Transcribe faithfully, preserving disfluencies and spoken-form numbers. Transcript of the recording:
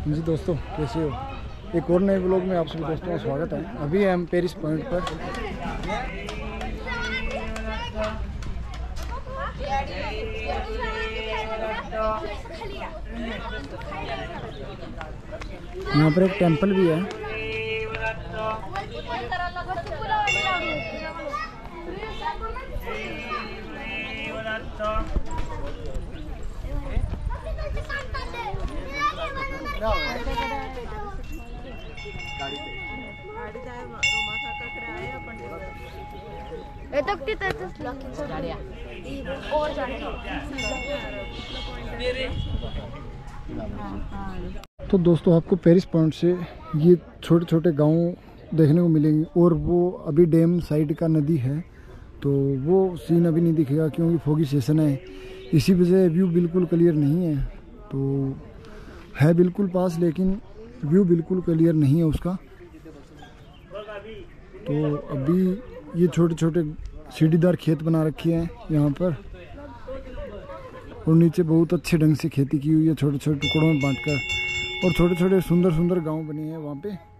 जी दोस्तों, कैसे हो? एक और नए ब्लॉग में आप सभी दोस्तों का स्वागत है। अभी हम पेरिस पॉइंट पर यहाँ पर एक टेंपल भी है। तो दोस्तों, आपको पेरिस पॉइंट से ये छोटे छोटे गांव देखने को मिलेंगे और वो अभी डैम साइड का नदी है, तो वो सीन अभी नहीं दिखेगा क्योंकि फोगी सेशन है। इसी वजह व्यू बिल्कुल क्लियर नहीं है। तो है बिल्कुल पास, लेकिन व्यू बिल्कुल क्लियर नहीं है उसका। तो अभी ये छोटे छोटे सीढ़ीदार खेत बना रखे हैं यहाँ पर, और नीचे बहुत अच्छे ढंग से खेती की हुई है छोटे छोटे टुकड़ों में बांटकर, और छोटे छोटे सुंदर सुंदर गांव बने हैं वहाँ पे।